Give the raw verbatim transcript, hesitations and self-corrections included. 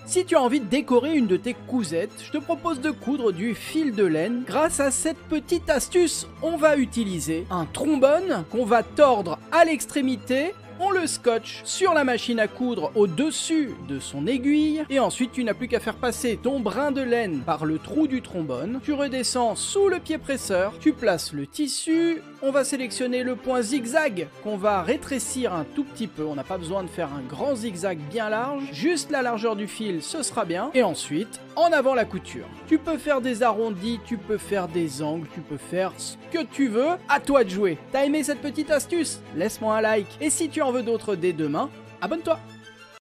Si tu as envie de décorer une de tes cousettes, je te propose de coudre du fil de laine. Grâce à cette petite astuce, on va utiliser un trombone qu'on va tordre à l'extrémité. On le scotche sur la machine à coudre au-dessus de son aiguille et ensuite tu n'as plus qu'à faire passer ton brin de laine par le trou du trombone. Tu redescends sous le pied presseur, tu places le tissu, on va sélectionner le point zigzag qu'on va rétrécir un tout petit peu. On n'a pas besoin de faire un grand zigzag bien large, juste la largeur du fil, ce sera bien. Et ensuite, en avant la couture. Tu peux faire des arrondis, tu peux faire des angles, tu peux faire ce que tu veux. À toi de jouer. T'as aimé cette petite astuce? Laisse-moi un like. Et si tu en veux d'autres dès demain, abonne-toi.